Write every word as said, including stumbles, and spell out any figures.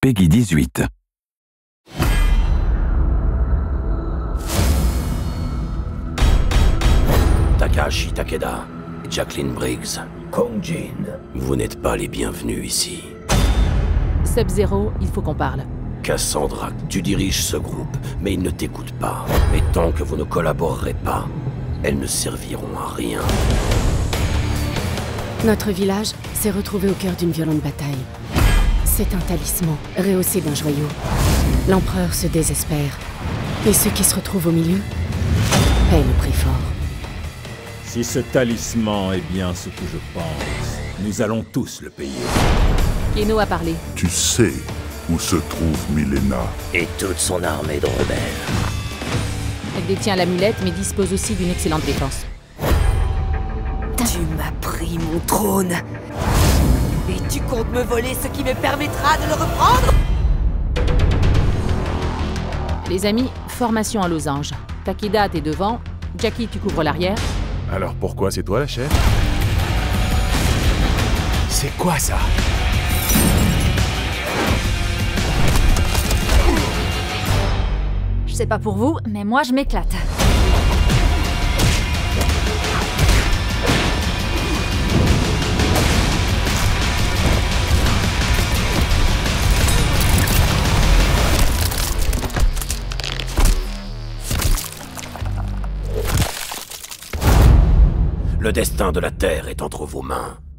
Peggy dix-huit. Takahashi Takeda, Jacqueline Briggs, Kong Jin. vous n'êtes pas les bienvenus ici. Sub-Zero, il faut qu'on parle. Cassandra, tu diriges ce groupe, mais ils ne t'écoutent pas. Et tant que vous ne collaborerez pas, elles ne serviront à rien. Notre village s'est retrouvé au cœur d'une violente bataille. C'est un talisman, rehaussé d'un joyau. L'empereur se désespère. Et ceux qui se retrouvent au milieu paient le prix fort. Si ce talisman est bien ce que je pense, nous allons tous le payer. Keno a parlé. Tu sais où se trouve Milena. Et toute son armée de rebelles. Elle détient l'amulette, mais dispose aussi d'une excellente défense. Tu m'as pris mon trône. Et tu comptes me voler ce qui me permettra de le reprendre? Les amis, formation à losange. Takeda, t'es devant. Jackie, tu couvres l'arrière. Alors pourquoi c'est toi la chef? C'est quoi ça? Je sais pas pour vous, mais moi je m'éclate. Le destin de la Terre est entre vos mains.